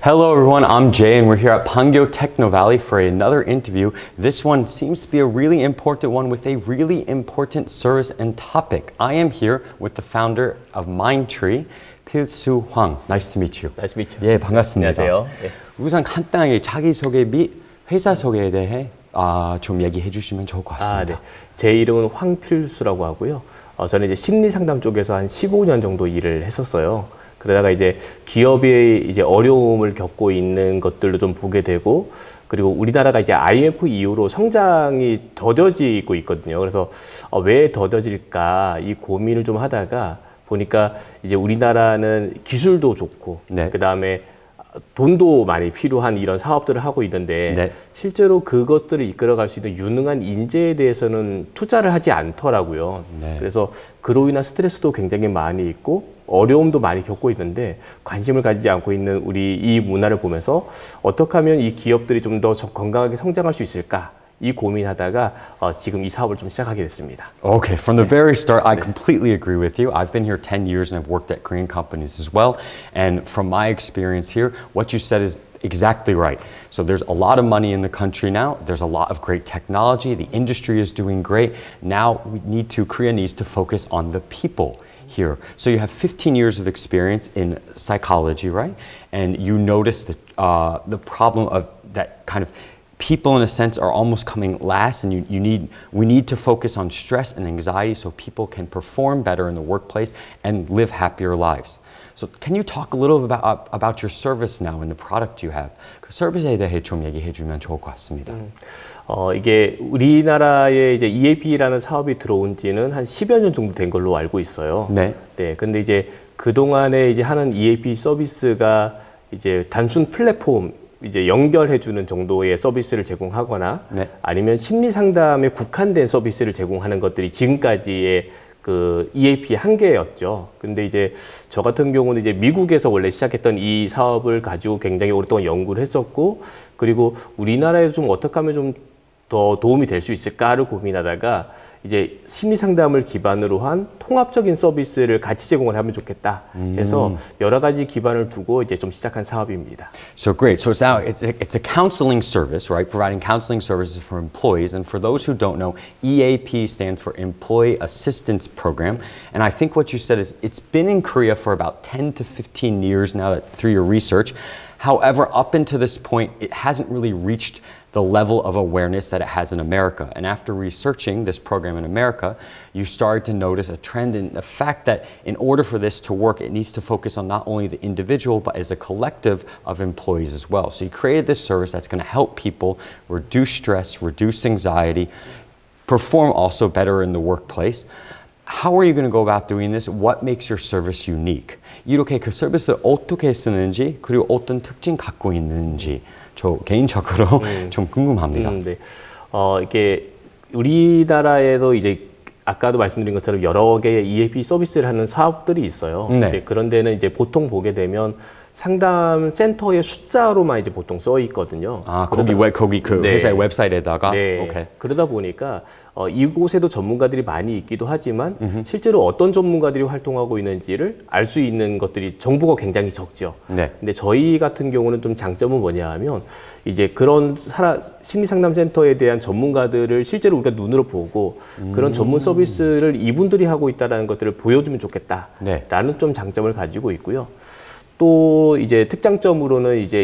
Hello everyone, I'm Jay and we're here at Pangyo Techno Valley for another interview. This one seems to be a really important one with a really important service and topic. I am here with the founder of Mindtree, 필수 Hwang. Nice to meet you. Nice to meet you. 예, 반갑습니다. 안녕하세요. 예. 우선 간단하게 자기소개 및 회사 소개에 대해 좀 얘기해 주시면 좋을 것 같습니다. 네. 제 이름은 황필수라고 하고요. 저는 이제 심리 상담 쪽에서 한 15년 정도 일을 했었어요. 그러다가 이제 기업이 이제 어려움을 겪고 있는 것들도 좀 보게 되고, 그리고 우리나라가 이제 IMF 이후로 성장이 더뎌지고 있거든요. 그래서 왜 더뎌질까 이 고민을 좀 하다가 보니까 이제 우리나라는 기술도 좋고, 네. 그 다음에 돈도 많이 필요한 이런 사업들을 하고 있는데, 네. 실제로 그것들을 이끌어갈 수 있는 유능한 인재에 대해서는 투자를 하지 않더라고요. 네. 그래서 그로 인한 스트레스도 굉장히 많이 있고 어려움도 많이 겪고 있는데, 관심을 가지지 않고 있는 우리 이 문화를 보면서 어떻게 하면 이 기업들이 좀 더 건강하게 성장할 수 있을까, 이 고민하다가 지금 이 사업을 좀 시작하게 됐습니다. Okay, from the very start, I completely agree with you. I've been here 10 years and I've worked at Korean companies as well. And from my experience here, what you said is exactly right. So there's a lot of money in the country now. There's a lot of great technology. The industry is doing great. Now Korea needs to focus on the people here. So you have 15 years of experience in psychology, right? And you notice the problem of that kind of people in a sense are almost coming last, and we need to focus on stress and anxiety so people can perform better in the workplace and live happier lives. So can you talk a little bit about your service now and the product you have? 그 서비스에 대해 좀 얘기해 주면 좋을 것 같습니다. 이게 우리나라에 이제 EAP라는 사업이 들어온 지는 한 10여 년 정도 된 걸로 알고 있어요. 네. 네. 근데 이제 그동안에 이제 하는 EAP 서비스가 이제 단순 플랫폼 이제 연결해주는 정도의 서비스를 제공하거나, 네. 아니면 심리 상담에 국한된 서비스를 제공하는 것들이 지금까지의 그 EAP의 한계였죠. 근데 이제 저 같은 경우는 이제 미국에서 원래 시작했던 이 사업을 가지고 굉장히 오랫동안 연구를 했었고, 그리고 우리나라에서 좀 어떻게 하면 좀 더 도움이 될 수 있을까를 고민하다가 이제 심리 상담을 기반으로 한 통합적인 서비스를 같이 제공을 하면 좋겠다 해서 여러 가지 기반을 두고 이제 좀 시작한 사업입니다. So great. So it's a counseling service, right? Providing counseling services for employees. And for those who don't know, EAP stands for Employee Assistance Program. And I think what you said is it's been in Korea for about 10 to 15 years now through your research. However, up until this point, it hasn't really reached the level of awareness that it has in America. And after researching this program in America, you started to notice a trend in the fact that in order for this to work, it needs to focus on not only the individual, but as a collective of employees as well. So you created this service that's going to help people reduce stress, reduce anxiety, perform also better in the workplace. How are you going to go about doing this? What makes your service unique? 이렇게 그 서비스를 어떻게 쓰는지, 그리고 어떤 특징 갖고 있는지 저 개인적으로 좀 궁금합니다. 네. 이게 우리나라에도 이제 아까도 말씀드린 것처럼 여러 개의 EAP 서비스를 하는 사업들이 있어요. 네. 이제 그런 데는 이제 보통 보게 되면 상담 센터의 숫자로만 이제 보통 써 있거든요. 거기 그 네. 회사의 웹사이트에다가. 네. 오케이. 그러다 보니까 이곳에도 전문가들이 많이 있기도 하지만 실제로 어떤 전문가들이 활동하고 있는지를 알 수 있는 것들이 정보가 굉장히 적죠. 네. 근데 저희 같은 경우는 좀 장점은 뭐냐 하면 이제 그런 심리 상담 센터에 대한 전문가들을 실제로 우리가 눈으로 보고 그런 전문 서비스를 이분들이 하고 있다는 것들을 보여주면 좋겠다라는 좀 장점을 가지고 있고요. 또 이제 특장점으로는 이제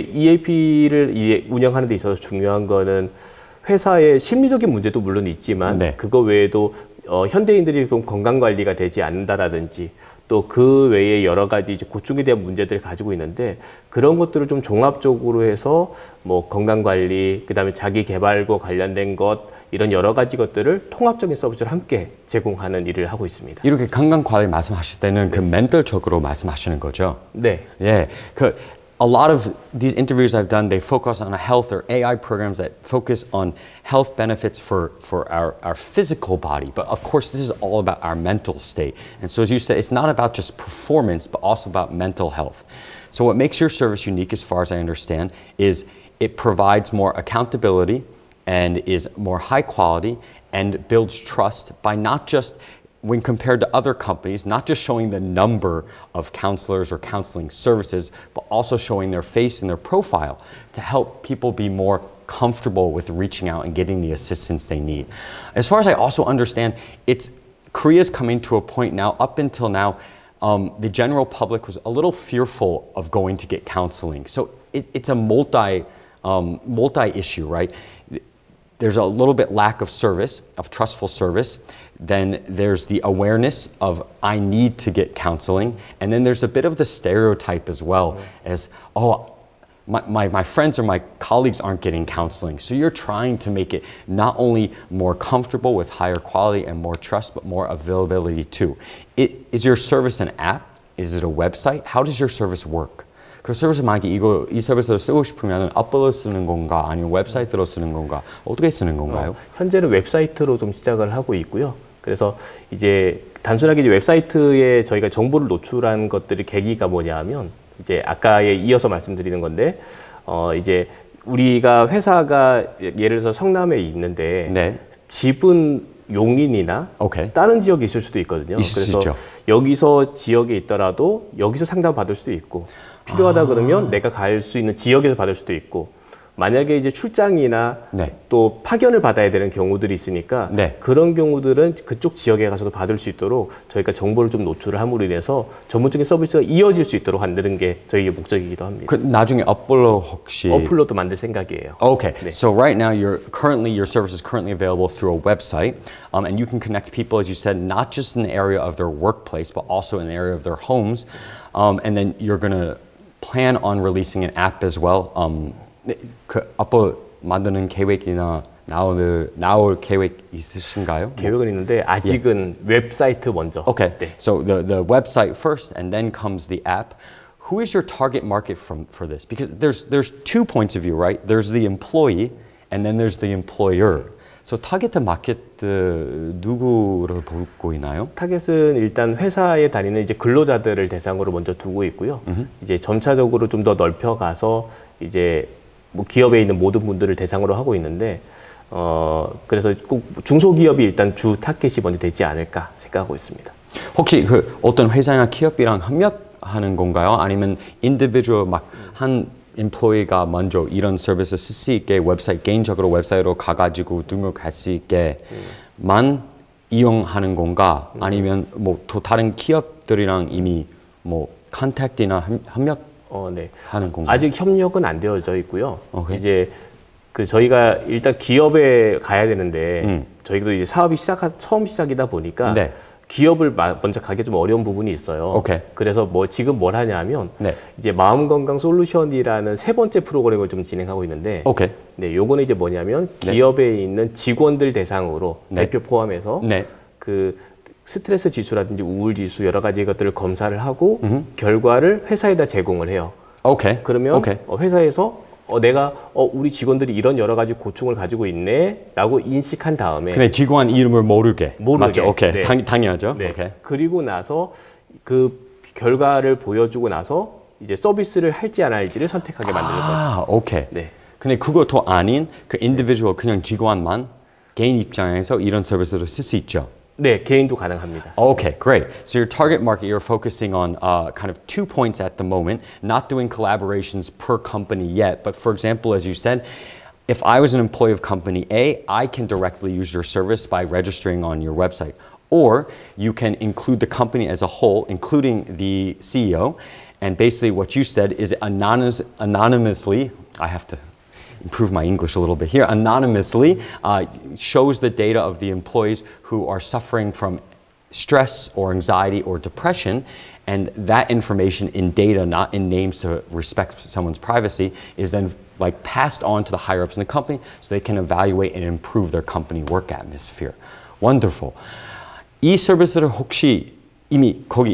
EAP를 운영하는 데 있어서 중요한 거는 회사의 심리적인 문제도 물론 있지만, 네. 그거 외에도 현대인들이 좀 건강 관리가 되지 않는다라든지 또 그 외에 여러 가지 이제 고충에 대한 문제들을 가지고 있는데, 그런 것들을 좀 종합적으로 해서 뭐 건강 관리, 그다음에 자기 개발과 관련된 것, 이런 여러 가지 것들을 통합적인 서비스를 함께 제공하는 일을 하고 있습니다. 이렇게 건강 관리 말씀하실 때는 그 멘탈적으로 말씀하시는 거죠? 네. 예. A lot of these interviews I've done, they focus on health or AI programs that focus on health benefits for our physical body. But of course, this is all about our mental state. And so as you said, it's not about just performance, but also about mental health. So what makes your service unique, as far as I understand, is it provides more accountability and is more high quality and builds trust by not just when compared to other companies, not just showing the number of counselors or counseling services, but also showing their face and their profile to help people be more comfortable with reaching out and getting the assistance they need. As far as I also understand, Korea's coming to a point now, up until now, the general public was a little fearful of going to get counseling. So it's a multi-issue, right? There's a little bit lack of service, of trustful service. Then there's the awareness of I need to get counseling. And then there's a bit of the stereotype as well as, oh, my friends or my colleagues aren't getting counseling. So you're trying to make it not only more comfortable with higher quality and more trust, but more availability too. Is your service an app? Is it a website? How does your service work? 그 서비스 만약에 이 서비스를 쓰고 싶으면 app로 쓰는 건가 아니면 웹사이트로 쓰는 건가 어떻게 쓰는 건가요? 현재는 웹사이트로 좀 시작을 하고 있고요. 그래서 이제 단순하게 이제 웹사이트에 저희가 정보를 노출한 것들이 계기가 뭐냐하면 이제 아까에 이어서 말씀드리는 건데 이제 우리가 회사가 예를 들어서 성남에 있는데 네. 집은 용인이나 다른 지역에 있을 수도 있거든요. 그래서 여기서 지역에 있더라도 여기서 상담 받을 수도 있고 필요하다 그러면 내가 갈 수 있는 지역에서 받을 수도 있고 만약에 이제 출장이나 또 파견을 받아야 되는 경우들이 있으니까 그런 경우들은 그쪽 지역에 가서도 받을 수 있도록 저희가 정보를 좀 노출을 함으로 인해서 전문적인 서비스가 이어질 수 있도록 만드는 게 저희의 목적이기도 합니다. 그 나중에 어플로 혹시 어플로도 만들 생각이에요. Okay, so right now your service is currently available through a website, and you can connect people, as you said, not just in the area of their workplace, but also in the area of their homes, and then you're going to plan on releasing an app as well. 그 어플 만드는 계획이나 나올 계획 있으신가요? 계획은 있는데 아직은 웹사이트 먼저. Okay, so the website first, and then comes the app. Who is your target market for this? Because there's 2 points of view, right? There's the employee, and then there's the employer. So 타겟 마켓 누구를 보고 있나요? 타겟은 일단 회사에 다니는 이제 근로자들을 대상으로 먼저 두고 있고요. 이제 점차적으로 좀 더 넓혀가서 이제 뭐 기업에 있는 모든 분들을 대상으로 하고 있는데 그래서 꼭 중소기업이 일단 주 타겟이 먼저 되지 않을까 생각하고 있습니다. 혹시 그 어떤 회사나 기업이랑 협력하는 건가요? 아니면 individual 한 employee가 먼저 이런 서비스 쓸 수 있게 웹사이트 개인적으로 웹사이트로 가가지고 등록할 수 있게만 이용하는 건가? 아니면 뭐 또 다른 기업들이랑 이미 뭐 컨택이나 협력 하는 건가요? 아직 협력은 안 되어져 있고요. 이제 그 저희가 일단 기업에 가야 되는데 저희도 이제 사업이 처음 시작이다 보니까 기업을 먼저 가기 좀 어려운 부분이 있어요. 그래서 지금 뭘 하냐면 이제 마음건강 솔루션이라는 3번째 프로그램을 좀 진행하고 있는데 요거는 이제 뭐냐면 기업에 있는 직원들 대상으로 대표 포함해서 그 스트레스 지수라든지 우울 지수 여러 가지 것들을 검사를 하고 결과를 회사에다 제공을 해요. 그러면 회사에서 내가 우리 직원들이 이런 여러 가지 고충을 가지고 있네라고 인식한 다음에 근데 직원 이름을 모르게 맞죠? 당연하죠. 그리고 나서 그 결과를 보여주고 나서 이제 서비스를 할지 안 할지를 선택하게 만드는 거죠. 근데 그것도 아닌 그 인디비주얼 그냥 직원만 개인 입장에서 이런 서비스를 쓸 수 있죠. 네, 개인도 가능합니다. Okay, great. So your target market, you're focusing on kind of 2 points at the moment, not doing collaborations per company yet. But for example, as you said, if I was an employee of company A, I can directly use your service by registering on your website. Or you can include the company as a whole, including the CEO. And basically what you said is anonymously, I have to improve my English a little bit here, anonymously shows the data of the employees who are suffering from stress or anxiety or depression, and that information in data, not in names to respect someone's privacy, is then like passed on to the higher ups in the company so they can evaluate and improve their company work atmosphere. Wonderful. 이 서비스를 혹시 이미 거기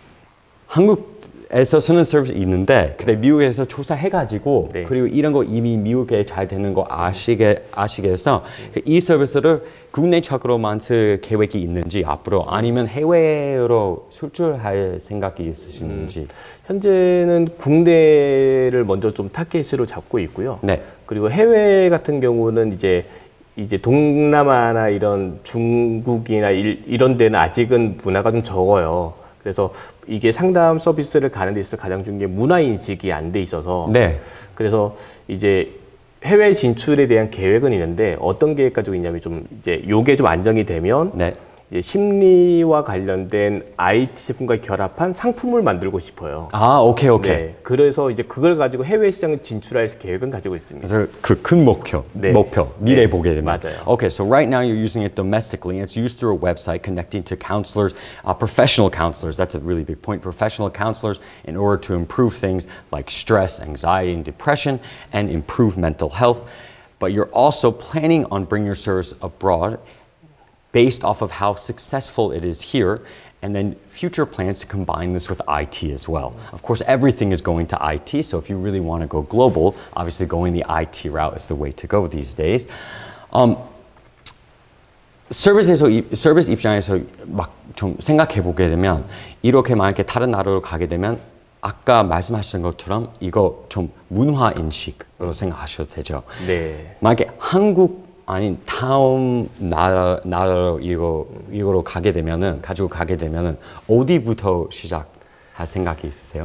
한국에서 쓰는 서비스 있는데 근데 미국에서 조사해가지고 그리고 이런 거 이미 미국에 잘 되는 거 아시겠어? 이 서비스를 국내적으로만 쓸 계획이 있는지 앞으로 아니면 해외로 수출할 생각이 있으신지? 현재는 국내를 먼저 좀 타겟으로 잡고 있고요. 그리고 해외 같은 경우는 이제 이제 동남아나 이런 중국이나 이런 데는 아직은 문화가 좀 적어요. 그래서 이게 상담 서비스를 가는 데 있어서 가장 중요한 게 문화 인식이 안 돼 있어서. 네. 그래서 이제 해외 진출에 대한 계획은 있는데 어떤 계획 가지고 있냐면 좀 이제 요게 좀 안정이 되면 네. 이제 심리와 관련된 IT 제품과 결합한 상품을 만들고 싶어요. 아, 오케이. 네. 그래서 이제 그걸 가지고 해외 시장을 진출할 계획은 가지고 있습니다. 그래서 그 큰 목표, 네. 미래 네. 보게 되면. 맞아요. Okay, so right now you're using it domestically. It's used through a website connecting to counselors, professional counselors. That's a really big point. Professional counselors in order to improve things like stress, anxiety, and depression, and improve mental health. But you're also planning on bringing your service abroad based off of how successful it is here, and then future plans to combine this with IT as well. Of course, everything is going to IT, so if you really want to go global, obviously going the IT route is the way to go these days. 서비스 입장에서 막 좀 생각해 보게 되면 이렇게 만약에 다른 나라로 가게 되면 아까 말씀하신 것처럼 이거 좀 문화 인식으로 생각하셔도 되죠. 네. 만약에 한국 아닌 다음 나라로 이거로 가지고 가게 되면은 어디부터 시작할 생각이 있으세요?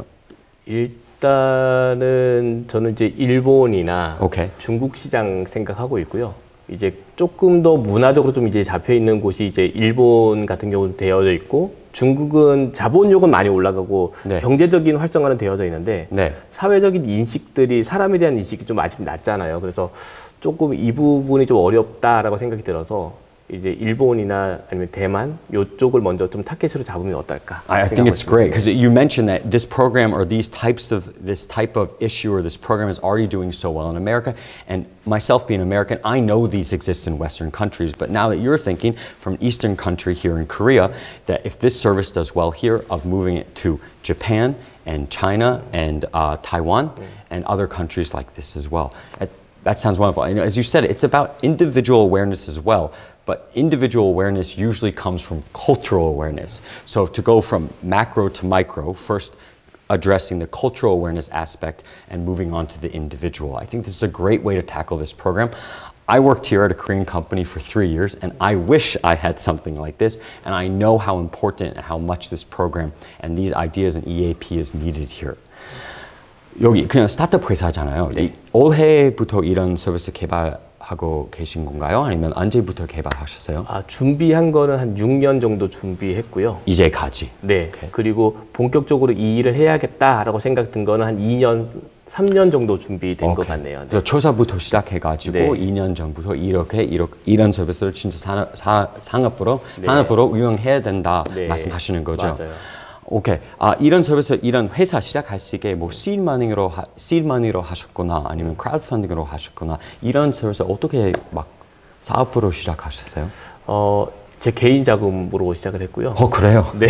일단은 저는 이제 일본이나 오케이. 중국 시장 생각하고 있고요. 이제 조금 더 문화적으로 좀 이제 잡혀 있는 곳이 이제 일본 같은 경우는 되어져 있고 중국은 자본력은 많이 올라가고 네. 경제적인 활성화는 되어져 있는데 네. 사회적인 인식들이 사람에 대한 인식이 좀 아직 낮잖아요. 그래서 조금 이 부분이 좀 어렵다라고 생각이 들어서 이제 일본이나 아니면 대만 이쪽을 먼저 좀 타겟으로 잡으면 어떨까? I think it's great because you mentioned that this program or this type of issue or this program is already doing so well in America. And myself being American, I know these exist in Western countries. But now that you're thinking from an Eastern country here in Korea, that if this service does well here, of moving it to Japan and China and Taiwan and other countries like this as well. That sounds wonderful. And as you said, it's about individual awareness as well. But individual awareness usually comes from cultural awareness. So to go from macro to micro, first addressing the cultural awareness aspect and moving on to the individual. I think this is a great way to tackle this program. I worked here at a Korean company for 3 years, and I wish I had something like this. And I know how important and how much this program and these ideas and EAP is needed here. 여기 그냥 스타트업 회사잖아요. 네. 올해부터 이런 서비스 개발하고 계신 건가요? 아니면 언제부터 개발하셨어요? 준비한 거는 한 6년 정도 준비했고요. 이제까지. 네. 오케이. 그리고 본격적으로 이 일을 해야겠다라고 생각 든 거는 한 2년, 3년 정도 준비된 것 같네요. 네. 그래서 초사부터 시작해가지고 네. 2년 전부터 이런 서비스를 진짜 산업으로 운영해야 된다 네. 말씀하시는 거죠. 맞아요. 오케이. 이런 서비스, 이런 회사 시작하시기에 뭐 시드머니로 하셨거나 아니면 크라우드 펀딩으로 하셨거나 이런 서비스 어떻게 막 사업으로 시작하셨어요? 제 개인 자금으로 시작을 했고요. 그래요? 네.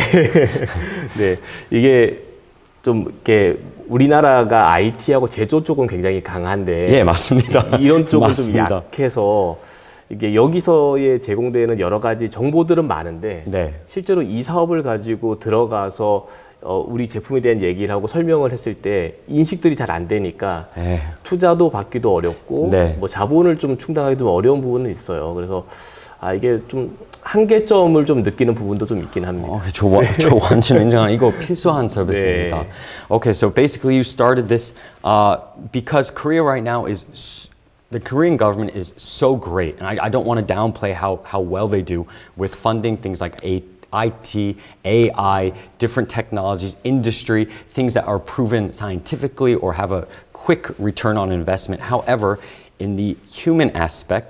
네. 이게 좀 이렇게 우리나라가 IT하고 제조 쪽은 굉장히 강한데 예, 맞습니다. 이런 쪽은 맞습니다. 좀 약해서 이게 여기서의 제공되는 여러 가지 정보들은 많은데 네. 실제로 이 사업을 가지고 들어가서 우리 제품에 대한 얘기를 하고 설명을 했을 때 인식들이 잘 안 되니까 투자도 받기도 어렵고 네. 뭐 자본을 좀 충당하기도 어려운 부분은 있어요. 그래서 이게 좀 한계점을 좀 느끼는 부분도 좀 있긴 합니다. 저 완전 인정한 이거 필수한 서비스입니다. 네. Okay, so basically you started this because Korea right now is the Korean government is so great, and I don't want to downplay how well they do with funding things like IT, AI, different technologies, industry, things that are proven scientifically or have a quick return on investment. However, in the human aspect,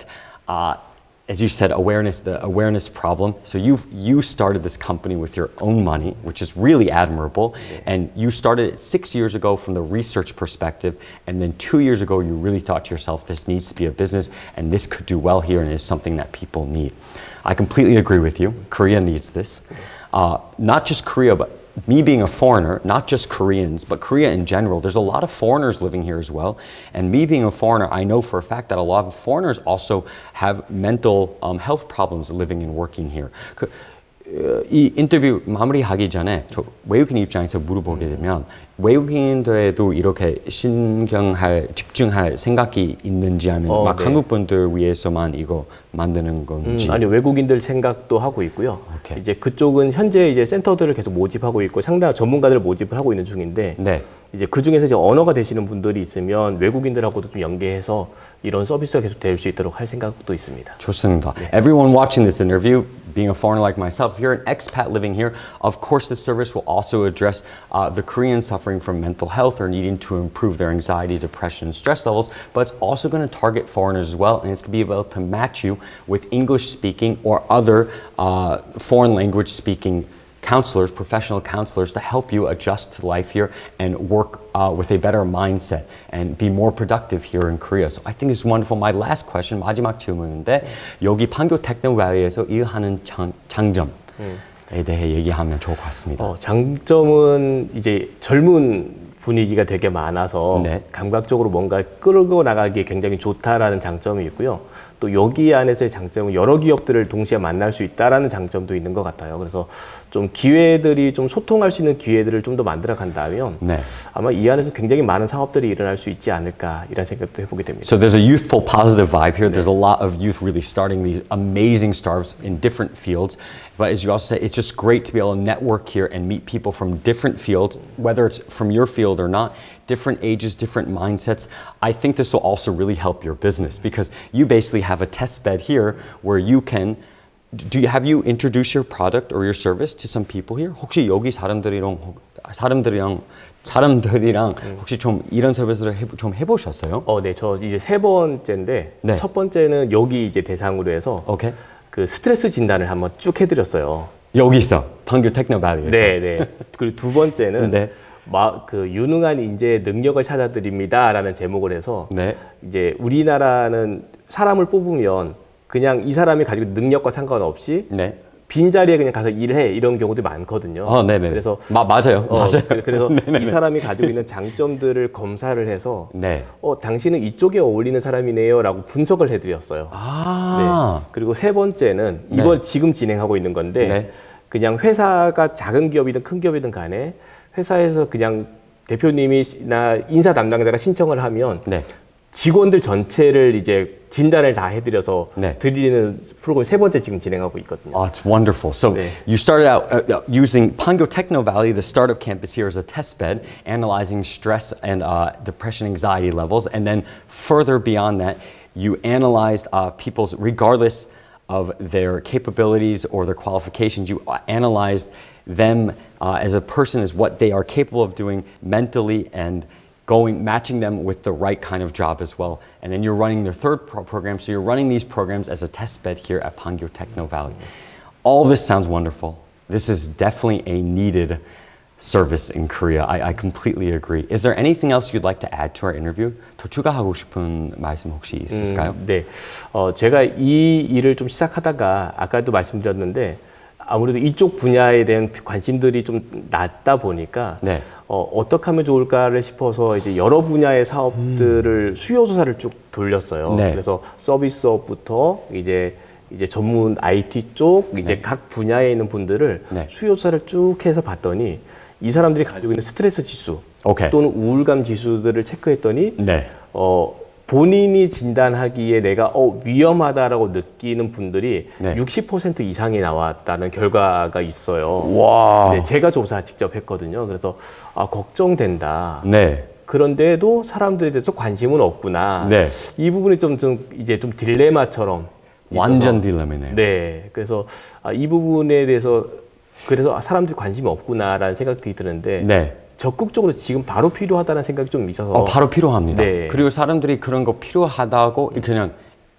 as you said, the awareness problem. So you started this company with your own money, which is really admirable. And you started it 6 years ago from the research perspective. And then 2 years ago, you really thought to yourself, this needs to be a business and this could do well here and is something that people need. I completely agree with you. Korea needs this. Not just Korea, but me being a foreigner, not just Koreans, but Korea in general, there's a lot of foreigners living here as well. And me being a foreigner, I know for a fact that a lot of foreigners also have mental health problems living and working here. 이 인터뷰 마무리하기 전에 저 외국인 입장에서 물어보게 되면 외국인들에도 이렇게 집중할 생각이 있는지 아니면 막 네. 한국 분들 위해서만 이거 만드는 건지. 아니 외국인들 생각도 하고 있고요. 오케이. 이제 그쪽은 현재 이제 센터들을 계속 모집하고 있고 상당 전문가들을 모집을 하고 있는 중인데 네. 이제 그 중에서 이제 언어가 되시는 분들이 있으면 외국인들하고도 좀 연계해서 이런 서비스가 계속 될 수 있도록 할 생각도 있습니다. 좋습니다. Everyone watching this interview, being a foreigner like myself, if you're an expat living here, of course this service will also address the Koreans suffering from mental health or needing to improve their anxiety, depression, and stress levels, but it's also going to target foreigners as well, and it's going to be able to match you with English-speaking or other foreign language-speaking counselors, professional counselors, to help you adjust to life here and work with a better mindset and be more productive here in Korea. So I think it's wonderful. My last question, 마지막 질문인데 여기 판교 테크노밸리에서 일하는 장점에 대해 얘기하면 좋을 것 같습니다. 장점은 이제 젊은 분위기가 되게 많아서 네. 감각적으로 뭔가 끌고 나가기에 굉장히 좋다라는 장점이 있고요. 또 여기 안에서의 장점은 여러 기업들을 동시에 만날 수 있다라는 장점도 있는 것 같아요. 그래서 좀 기회들이 좀 소통할 수 있는 기회들을 좀 더 만들어 간다면 네. 아마 이 안에서 굉장히 많은 사업들이 일어날 수 있지 않을까 이런 생각도 해보게 됩니다. So there's a youthful, positive vibe here. There's a lot of youth really starting these amazing startups in different fields. But as you also say, it's just great to be able to network here and meet people from different fields, whether it's from your field or not, different ages, different mindsets. I think this will also really help your business because you basically have a test bed here where you can have you introduced your product or your service to some people here? 혹시 여기 사람들이랑 혹시 좀 이런 서비스를 좀 해보셨어요? 네, 저 이제 세 번째인데 네. 첫 번째는 여기 이제 대상으로 해서 오케이. 그 스트레스 진단을 한번 쭉 해드렸어요. 여기 있어. 판교 테크노밸리에서. 네, 네. 그리고 두 번째는 네. 그 유능한 인재의 능력을 찾아드립니다라는 제목을 해서 네. 이제 우리나라는 사람을 뽑으면 그냥 이 사람이 가지고 있는 능력과 상관없이 네. 빈자리에 그냥 가서 일해 이런 경우도 많거든요. 네네. 그래서 맞아요. 맞아요. 그래서 네네네. 이 사람이 가지고 있는 장점들을 검사를 해서 네. 당신은 이쪽에 어울리는 사람이네요라고 분석을 해드렸어요. 네. 그리고 세 번째는 이걸 지금 진행하고 있는 건데 네. 그냥 회사가 작은 기업이든 큰 기업이든 간에 회사에서 그냥 대표님이나 인사 담당자가 신청을 하면 네. 직원들 전체를 이제 진단을 다 해드려서 네. 드리는 프로그램 세 번째 지금 진행하고 있거든요. It's wonderful. So 네. you started out using Pangyo Techno Valley, the startup campus here, as a test bed, analyzing stress and depression, anxiety levels, and then further beyond that, you analyzed people's, regardless of their capabilities or their qualifications, you analyzed them as a person, as what they are capable of doing mentally and matching them with the right kind of job as well. And then you're running their third program, so you're running these programs as a test bed here at Pangyo Techno Valley. All this sounds wonderful. This is definitely a needed service in Korea. I completely agree. Is there anything else you'd like to add to our interview? 더 추가하고 싶은 말씀 혹시 있으실까요? 네. 제가 이 일을 좀 시작하다가 아까도 말씀드렸는데 아무래도 이쪽 분야에 대한 관심들이 좀 낮다 보니까 네. 어떻게 하면 좋을까를 싶어서 이제 여러 분야의 사업들을 수요 조사를 쭉 돌렸어요. 네. 그래서 서비스업부터 이제 전문 IT 쪽 이제 네. 각 분야에 있는 분들을 네. 수요 조사를 쭉 해서 봤더니 이 사람들이 가지고 있는 스트레스 지수 오케이. 또는 우울감 지수들을 체크했더니 네. 본인이 진단하기에 내가 위험하다라고 느끼는 분들이 네. 60% 이상이 나왔다는 결과가 있어요. 와. 네, 제가 조사 직접 했거든요. 그래서 걱정된다. 네. 그런데도 사람들에 대해서 관심은 없구나. 네. 이 부분이 좀 딜레마처럼 완전 있어서. 딜레마네요. 네, 그래서 이 부분에 대해서 그래서 사람들이 관심이 없구나라는 생각이 드는데. 네. 적극적으로 지금 바로 필요하다는 생각이 좀 있어서 바로 필요합니다. 네. 그리고 사람들이 그런 거 필요하다고 그냥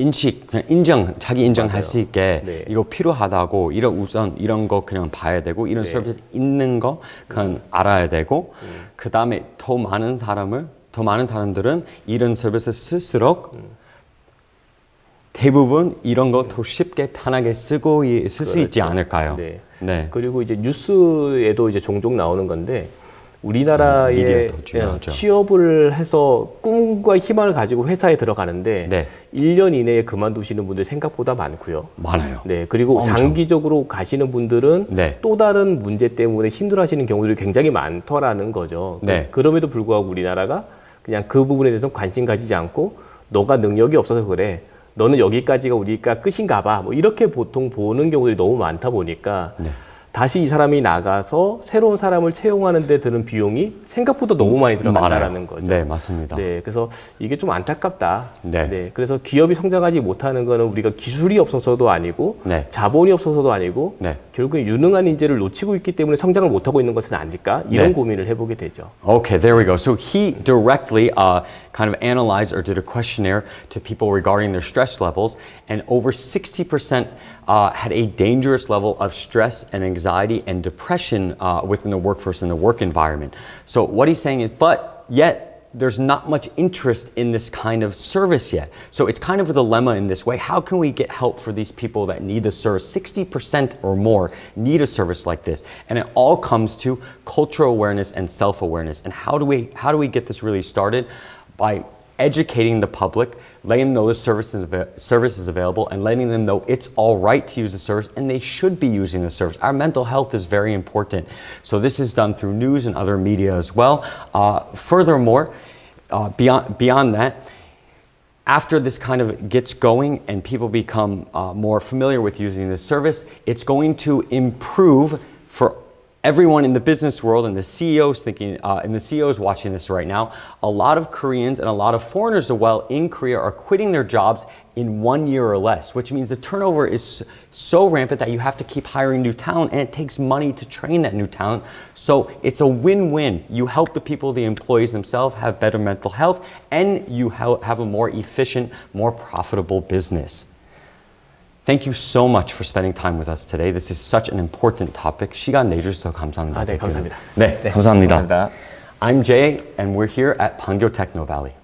자기 인정할 맞아요. 수 있게 네. 이거 필요하다고 우선 이런 거 그냥 봐야 되고 이런 네. 서비스 있는 거 그냥 알아야 되고 그 다음에 더 많은 사람들은 이런 서비스 쓸수록 대부분 이런 거 더 쉽게 편하게 쓸 수 있지 않을까요? 네. 네. 그리고 이제 뉴스에도 이제 종종 나오는 건데 우리나라에 미디어 더 중요하죠. 취업을 해서 꿈과 희망을 가지고 회사에 들어가는데 네. 1년 이내에 그만두시는 분들 생각보다 많고요. 많아요. 네, 그리고 엄청. 장기적으로 가시는 분들은 네. 또 다른 문제 때문에 힘들어하시는 경우들이 굉장히 많더라는 거죠. 네. 그럼에도 불구하고 우리나라가 그냥 그 부분에 대해서 관심 가지지 않고 너가 능력이 없어서 그래. 너는 여기까지가 우리가 끝인가 봐. 뭐 이렇게 보통 보는 경우들이 너무 많다 보니까 네. 다시 이 사람이 나가서 새로운 사람을 채용하는 데 드는 비용이 생각보다 너무 많이 들어간다라는 거죠. 네, 맞습니다. 네, 그래서 이게 좀 안타깝다. 네. 그래서 기업이 성장하지 못하는 거는 우리가 기술이 없어서도 아니고 네. 자본이 없어서도 아니고 네. 결국에 유능한 인재를 놓치고 있기 때문에 성장을 못하고 있는 것은 아닐까 이런 네. 고민을 해보게 되죠. Okay, there we go. So he directly kind of analyzed or did a questionnaire to people regarding their stress levels, and over 60% had a dangerous level of stress and anxiety and depression within the workforce and the work environment. So what he's saying is, but yet there's not much interest in this kind of service yet. So it's kind of a dilemma in this way. How can we get help for these people that need the service? 60% or more need a service like this. And it all comes to cultural awareness and self-awareness. And how do we get this really started? By educating the public, letting them know the service is available, and letting them know it's all right to use the service and they should be using the service. Our mental health is very important. So this is done through news and other media as well. Furthermore, beyond that, after this kind of gets going and people become more familiar with using this service, it's going to improve for everyone in the business world and the CEOs thinking, and the CEOs watching this right now. A lot of Koreans and a lot of foreigners as well in Korea are quitting their jobs in 1 year or less, which means the turnover is so rampant that you have to keep hiring new talent, and it takes money to train that new talent. So it's a win-win. You help the people, the employees themselves, have better mental health, and you have a more efficient, more profitable business. Thank you so much for spending time with us today. This is such an important topic. 시간 내주셔서 감사합니다. 네, 감사합니다. 네, 감사합니다. 감사합니다. I'm Jay, and we're here at Pangyo Techno Valley.